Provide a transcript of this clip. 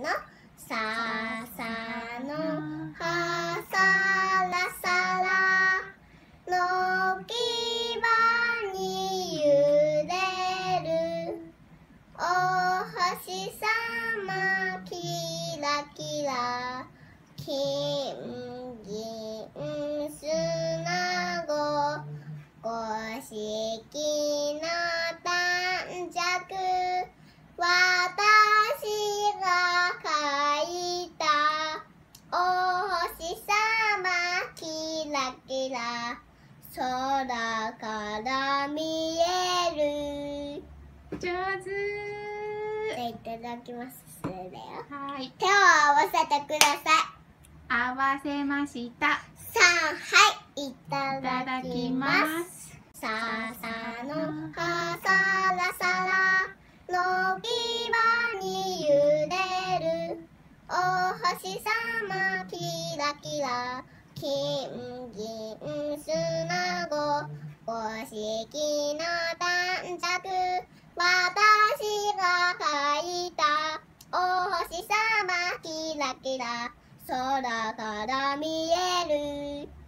の。ささの葉さらさらのきばに揺れるお星さまキラキラ金銀砂子五色の短冊私が描いたお星さまキラキラ空から見える。 上手。 じゃあいただきます。それだよ。 はい。 手を合わせてください。 合わせました。 はい、いただきます。ささの葉さらさらのきばに揺れるお星さまキラキラ金銀砂子五色の短冊私が描いたお星さまキラキラ空から見える。